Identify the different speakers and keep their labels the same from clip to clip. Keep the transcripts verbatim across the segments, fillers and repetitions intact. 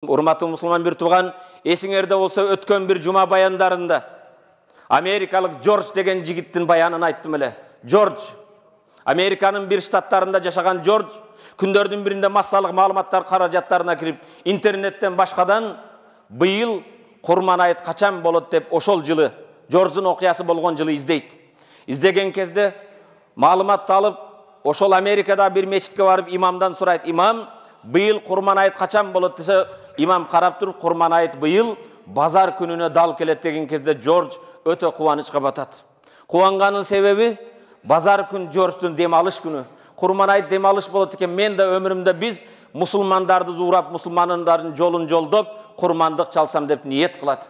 Speaker 1: урматтуу мусулман бир тууган, эсиңерде болсо өткөн бир жума баяндарында америкалык Джордж деген жигиттин баянын айттым эле. Джордж, Американын бир штаттарында жашаган Джордж күндөрдүн биринде массалык маалыматтар каражаттарына кирип, интернеттен башкадан быйыл Курман айт качан болот деп ошол жылы Джордждун окуясы болгон жылы издейт. Издеген кезде маалыматты алып, ошол Америкада бир мечитке барып имамдан сурайт: "Имам, быйыл Курман айт качан болот?" десе, имам карап туруп: "Курман айт быйыл базар күнүнө дал келет" деген кезде Джордж өтө кубанычка батат. Кубанганын себеби базар күн Джордждун дем алыш күнү. Курман айт дем алыш болот экен. Мен да өмүрүмдө биз мусулмандарды дуурап, мусулмандардын жолун жолдоп, курмандык чалсам деп ниет кылат.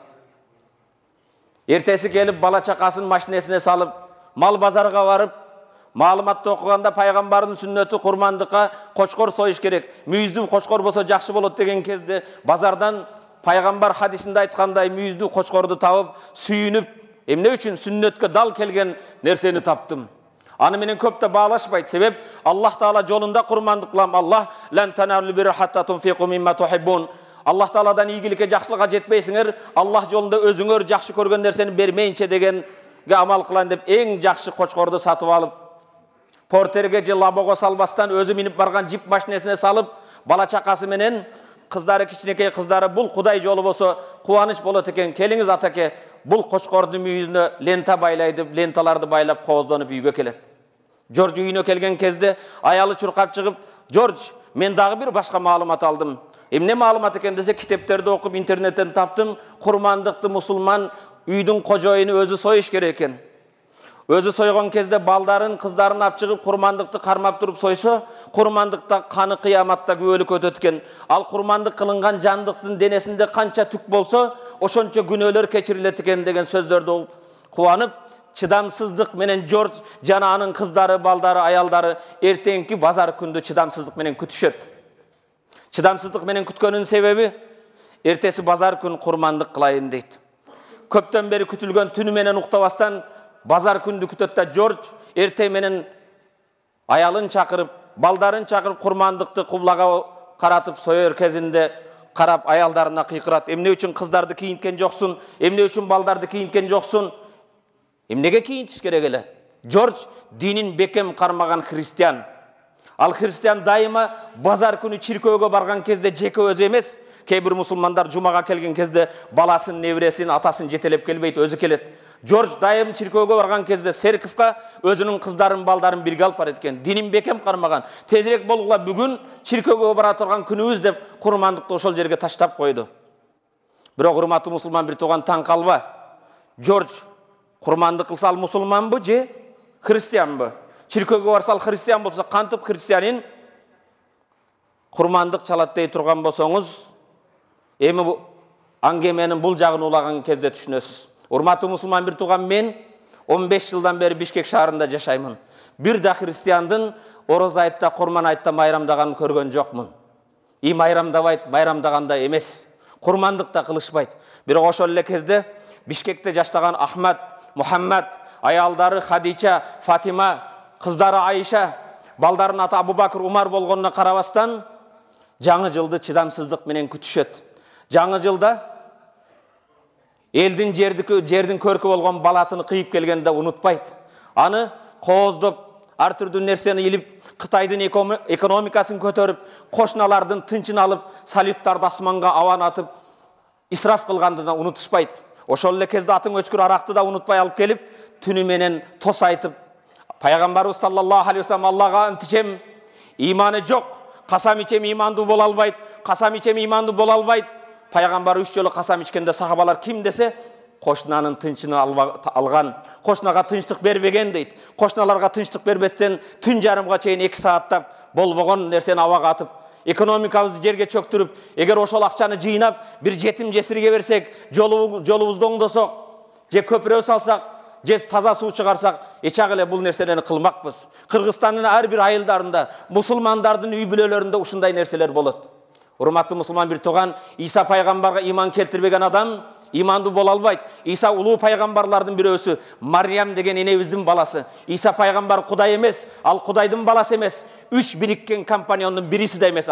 Speaker 1: Эртеси келип бала чакасын машинесине салып, мал базарга барып, маалыматты окуганда пайгамбардын сүннөтү курмандыкка кочкор союш керек. Мүйүздүү кочкор болсо жакшы болот деген кезде базардан пайгамбар хадисинде айткандай мүйүздүү кочкорду табып, сүйүнүп, эмне үчүн сүннөткө дал келген нерсени таптым. Аны менен көп да баалашпайт. Себеп Аллах Таала жолунда курмандык кылам. Аллах лан таналу бир хатта тунфиқу мимма тухиббун. Аллах Тааладан ийгиликке, жакшылыкка жетпейсиңер, Аллах жолунда өзүңөр жакшы көргөн нерсени бермейинче дегенге амал кылан деп эң жакшы кочкорду сатып алып, портерге же лабого салбастан өзү минип барган жип машинесине салып, бала чакасы менен, кыздары, кичинекей кыздары, бул Кудай жолу болсо кубаныч болот экен, келиңиз атаке, бул кочкордун мүйүзүнө лента байлай деп, ленталарды байлап кооздонуп үйгө келет. Джордж үйүнө келген кезде аялы чуркап чыгып: "Джордж, мен дагы бир башка маалымат алдым." Эмне маалымат экен десе, китептерди окуп, интернеттен таптым. Курмандыкты мусулман үйдүн кожоюну өзү союш керек экен. Өзү сойгон кезде балдарын, кыздарын алып чыгып, курмандыкты кармап туруп сойсо, курмандыкта каны кыяматта күбөлүк өтөт экен. Ал курмандык кылынган жандыктын денесинде канча түк болсо, ошончо күнөөлөр кечирилет экен деген сөздөрдү угуп кубанып, чыдамсыздык менен Джордж жана анын кыздары, балдары, аялдары эртеңки базар күндү чыдамсыздык менен күтүшөт. Чыдамсыздык менен күткөнүнүн себеби эртеси базар күн курмандык кылайын дейт. Көптөн бери күтүлгөн түнү менен уктабастан базар күндү күтөт да Джордж эрте менен аялын чакырып, балдарын чакырып, курмандыкты кублага каратып соёр кезинде карап аялдарына кыйкырат: "Эмне үчүн кыздарды кийинткен жоксуң? Эмне үчүн балдарды кийинткен жоксуң? Эмнеге кийинтиш керек эле?" Джордж динин бекем кармаган христиан. Ал христиан дайыма базар күнү чиркөөгө барган кезде жеке өзү эмес, кээ бир мусулмандар жумага келген кезде баласын, небересин, атасын жетелеп келбейт, өзү келет. Джордж дайым чиркөөгө барган кезде церковка өзүнүн кыздарын, балдарын бирге алып барат экен. Динин бекем кармаган. Тезирээк болгула, бүгүн чиркөөгө бара турган күнүбүз деп курмандыкты ошол жерге таштап койду. Бирок урматтуу мусулман бир тууган, таң калба. Джордж курмандык кылса ал мусулманбы же христианбы? Чиркөөгө барса ал христиан болсо, кантип христианин курмандык чалат дей турган болсоңуз, эми аңгеменин бул жагын улаган кезде түшүнөсүз. Урматтуу мусулман бир тууган, мен он беш жылдан бери Бишкек шаарында жашаймын. Бир да христиандын ороз айтта, курман айтта майрамдаганын көргөн жокмун. И майрамдабайт, майрамдаганда эмес. Курмандык да кылышпайт. Бирок ошол эле кезде Бишкекте жаштаган Ахмад, Мухаммад, аялдары Хадича, Фатима, кыздары Айша, балдарын аты Абубакыр, Умар болгонуна карабастан жаңы жылды чыдамсыздык менен күтүшөт. Жаңы жылда элдин жердин көркү болгон балатыны кыйып келгенде унутпайт. Аны кооздоп, ар түрдүү нерсени илип, Кытайдын экономикасын көтөрүп, кошуналардын тынчын алып, салюттарды асманга аванатып, исраф кылгандыгын унутушпайт. Ошол эле кезде атын өчкүр аракты да унутпай алып келип, түнү менен тос айтып, пайгамбарыбыз саллаллаху алейхи вассалам: "Аллага ант ичем, иманы жок, касам ичем, имандуу боло албайт, касам ичем, имандуу боло албайт." Пайгамбар үч жолу касам ичкенде сахабалар ким десе, кошунанын тынчыны алган, кошунага тынчтык бербеген дейт. Кошуналарга тынчтык бербестен түн жарымга чейин эки сааттап болбогон нерсени абага атып, экономикабызды жерге чөктүрүп, эгер ошол акчаны жыйнап бир жетим жесирге берсек, жолубузду оңдосок, же көпүрө салсак, же таза суу чыгарсак, эчак эле бул нерселерни кылмакпыз. Кыргызстандын ар бир айылдарында, мусулмандардын үй бүлөлөрүндө ушундай нерселер болот. Урматтуу мусулман бир тууган, Иса пайгамбарга иман келтирбеген адам имандуу боло албайт. Иса улуу пайгамбарлардын бирөөсү, Мариям деген энебиздин баласы. Иса пайгамбар Кудай эмес, ал Кудайдын баласы эмес. Үч бириккен компаньондун бириси да эмес ал.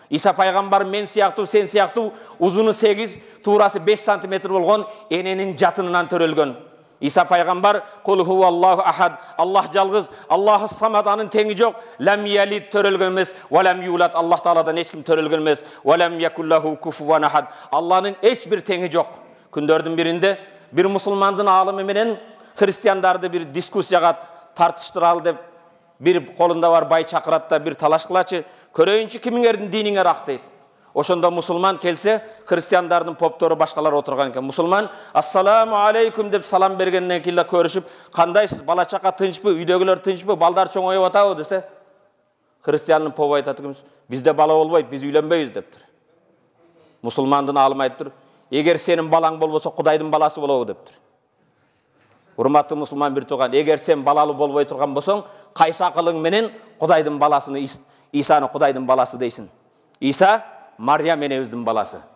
Speaker 1: Иса пайғамбар мен сияқту, сен сияқту ұзыны сегіз, турасы беш сантиметр болған ененің жатынынан төрелген. İsa пайғамбар Кул хуаллаху ахад, Аллах жалғыз, Аллахы самад, анын теңі жоқ, ләм ялид төрелген емес, вәләм юлад, Аллах Тааладан ешкім төрелген емес, вәләм якуллаху куфуан ахад, Алланың ешбір теңі жоқ. Күндердің бірінде bir мұсылмандың алымы менен христиандарды bir дискуссияға тартыштыралы деп, bir қолында бар бай чақыратта bir талаш қылачы, көрейінші кіміңердің диніңе рақ дейді. Ошонда мұсылман келсе, христиандардың попторы башқалар отырған екен. Мұсылман, ассаламу алейкум деп салам бергеннен кейін көрішіп, қандайсыз, бала чақа тынш бі, үйдегілер тынш бі, балдар чоңойып атабы десе, христианның попы айтатығымыз, бізде бала болбайды, біз үйленбейміз дептір. Мұсылмандың алым айтып тұр, егер сенің балаң болбаса, Құдайдың баласы болуы дептір. Урматты мұсылман бір туған, егер сен балалы болбай тұрған болсаң, қайсы ақылың менен Құдайдың баласыны, Исаны Құдайдың баласы дейсің. Иса Maryam enevizдің баласы.